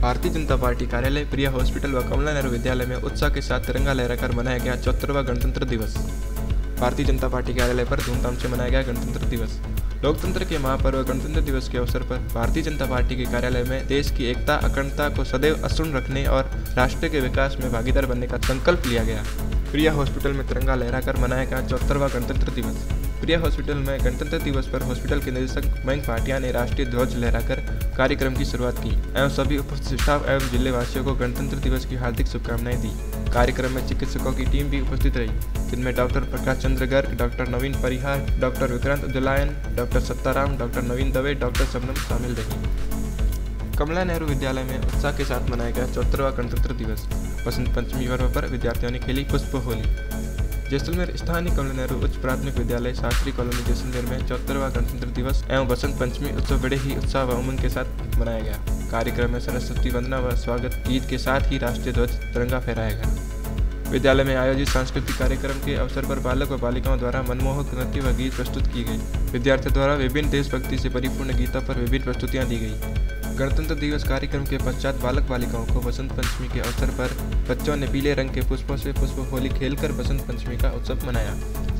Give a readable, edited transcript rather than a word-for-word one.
Bharatiya Janata party कार्यालय, प्रिया hospital व कमला नेहरू विद्यालय में उत्साह के साथ तिरंगा लहराकर मनाया गया 74वां गणतंत्र दिवस। भारतीय जनता पार्टी कार्यालय पर धूमधाम से मनाया गया गणतंत्र दिवस। लोकतंत्र के महापर्व गणतंत्र दिवस के अवसर पर भारतीय जनता पार्टी के कार्यालय में देश की एकता, अखंडता को सदैव अक्षुण्ण रखने और राष्ट्र के विकास में भागीदार बनने का संकल्प लिया गया। प्रिया हॉस्पिटल में तिरंगा लहराकर मनाया गया 74वां गणतंत्र दिवस। प्रिया हॉस्पिटल में गणतंत्र दिवस पर हॉस्पिटल के निदेशक मयंक भाटिया ने राष्ट्रीय ध्वज लहराकर कार्यक्रम की शुरुआत की एवं सभी उपस्थित स्टाफ एवं जिलेवासियों को गणतंत्र दिवस की हार्दिक शुभकामनाएं दी। कार्यक्रम में चिकित्सकों की टीम भी उपस्थित रही, जिनमें doctor Prakash Chandra Garg, doctor Naveen Parihar, doctor Vikrant Udlayan, doctor Sattaram, doctor Naveen Dave, doctor Shabnam शामिल रही। कमला नेहरू विद्यालय में उत्साह के साथ मनाया गया 74वां गणतंत्र दिवस। बसंत पंचमी पर्व पर विद्यार्थियों ने खेली पुष्प होली। जैसलमेर स्थानीय कमला नेहरू उच्च प्राथमिक विद्यालय शास्त्री कॉलोनी जैसलमेर में 74वां गणतंत्र दिवस एवं बसंत पंचमी उत्सव बड़े ही उत्साह व उमंग के साथ मनाया गया। कार्यक्रम में सरस्वती वंदना व स्वागत गीत के साथ ही राष्ट्रीय ध्वज तिरंगा फहराया गया। विद्यालय में आयोजित सांस्कृतिक कार्यक्रम के अवसर पर बालक व बालिकाओं द्वारा मनमोहक नृत्य व गीत प्रस्तुत की गई। विद्यार्थियों द्वारा विभिन्न देशभक्ति से परिपूर्ण गीतों पर विभिन्न प्रस्तुतियां दी गई। गणतंत्र दिवस कार्यक्रम के पश्चात बालक बालिकाओं को बसंत पंचमी के अवसर पर बच्चों ने पीले रंग के पुष्पों से पुष्प होली खेलकर बसंत पंचमी का उत्सव मनाया।